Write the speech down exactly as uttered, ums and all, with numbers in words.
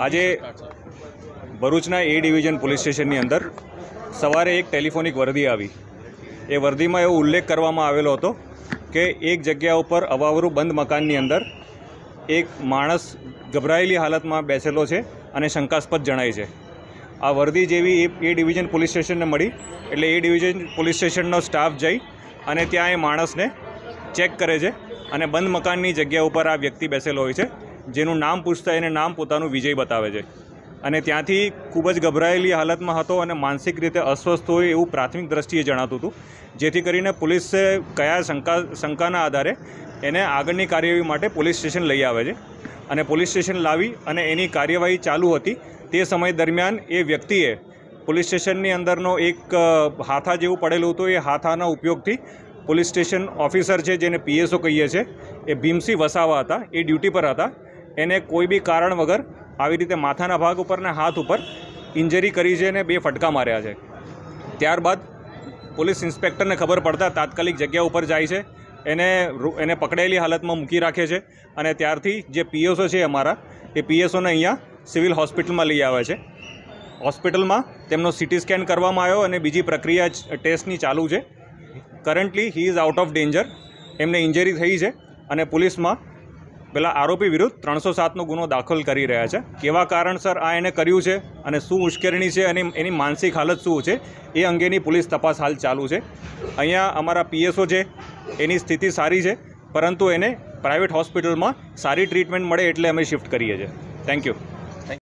આજે ભરૂચના એ division police સ્ટેશનની અંદર સવારે એક ટેલિફોનિક વર્દી આવી। એ વર્દીમાં એવો ઉલ્લેખ કરવામાં આવેલો હતો કે એક જગ્યા ઉપર અવાવરું બંધ મકાનની અંદર એક માણસ ગભરાયેલી હાલતમાં બેસેલો છે અને શંકાસ્પદ જણાય છે। આ વર્દી જેવી એ ડિવિઝન પોલીસ સ્ટેશનને મળી એટલે એ ડિવિઝન પોલીસ સ્ટેશનનો સ્ટાફ જઈ અને ત્યાં એ માણસને ચેક કરે છે અને બંધ મકાનની જગ્યા ઉપર આ વ્યક્તિ બેસેલો હોય છે, જેનું નામ પૂછતા એને નામ પોતાનું વિજય બતાવે છે અને ત્યાંથી ખૂબ જ ગભરાયેલી હાલતમાં હતો અને માનસિક રીતે અસ્વસ્થ હોય એવું પ્રાથમિક દ્રષ્ટિએ જણાતું હતું, જેથી કરીને પોલીસે કયા શંકા શંકાના આધારે એને આગળની કાર્યવાહી માટે પોલીસ સ્ટેશન લઈ આવે છે અને પોલીસ સ્ટેશન લાવી અને એની કાર્યવાહી ચાલુ હતી। તે સમય દરમિયાન એ વ્યક્તિએ પોલીસ સ્ટેશનની અંદરનો એક હાથા જેવું પડેલું હતું, એ હાથાના ઉપયોગથી પોલીસ સ્ટેશન ઓફિસર છે જેને પીએસઓ કહીએ છીએ એ ભીમસિંહ વસાવા હતા, એ ડ્યુટી પર હતા, એને કોઈ બી કારણ વગર આવી રીતે માથાના ભાગ ઉપર ને હાથ ઉપર ઇન્જરી કરી છે અને બે ફટકા માર્યા છે। ત્યારબાદ પોલીસ ઇન્સ્પેક્ટરને ખબર પડતા તાત્કાલિક જગ્યા ઉપર જાય છે, એને એને પકડેલી હાલતમાં મૂકી રાખે છે અને ત્યારથી જે પીએસઓ છે અમારા એ પીએસઓને અહીંયા સિવિલ હોસ્પિટલમાં લઈ આવે છે। હોસ્પિટલમાં તેમનો સીટી સ્કેન કરવામાં આવ્યો અને બીજી પ્રક્રિયા ટેસ્ટની ચાલુ છે। Currently he is out of danger, એમને ઇન્જરી થઈ છે અને પોલીસમાં પેલા આરોપી વિરુદ્ધ ત્રણસો સાતનો ગુનો દાખલ કરી રહ્યા છે। કેવા કારણસર આ એને કર્યું છે અને શું ઉશ્કેરણી છે અને એની માનસિક હાલત શું છે એ અંગેની પોલીસ તપાસ હાલ ચાલુ છે। અહીંયા અમારા પીએસઓ છે એની સ્થિતિ સારી છે, પરંતુ એને પ્રાઇવેટ હોસ્પિટલમાં સારી ટ્રીટમેન્ટ મળે એટલે અમે શિફ્ટ કરીએ છીએ। Thank you.